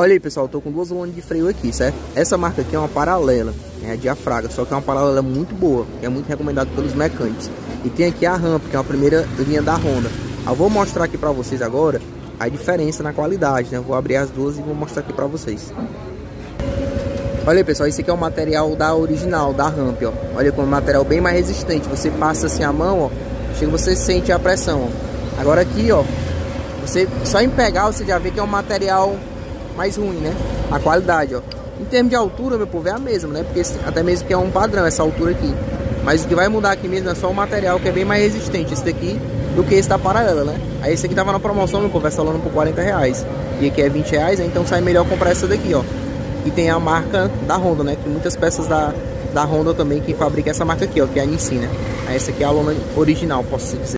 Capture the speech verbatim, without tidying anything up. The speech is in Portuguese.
Olha aí, pessoal, eu tô com duas lonas de freio aqui, certo? Essa marca aqui é uma paralela, é a Diafraga, só que é uma paralela muito boa, que é muito recomendado pelos mecânicos. E tem aqui a Ramp, que é a primeira linha da Honda. Eu vou mostrar aqui pra vocês agora a diferença na qualidade, né? Eu vou abrir as duas e vou mostrar aqui pra vocês. Olha aí, pessoal, esse aqui é o material da original, da Ramp, ó. Olha como é um material bem mais resistente. Você passa assim a mão, ó, chega, você sente a pressão, ó. Agora aqui, ó, você só em pegar você já vê que é um material mais ruim, né? A qualidade, ó. Em termos de altura, meu povo, é a mesma, né? Porque até mesmo que é um padrão essa altura aqui. Mas o que vai mudar aqui mesmo é só o material, que é bem mais resistente esse daqui do que esse da paralela, né? Aí esse aqui tava na promoção, meu povo, essa lona por quarenta reais. E aqui é vinte reais, né? Então sai melhor comprar essa daqui, ó. E tem a marca da Honda, né? Que muitas peças da, da Honda também que fabrica essa marca aqui, ó, que é a Nissin, né? Essa aqui é a lona original, posso dizer.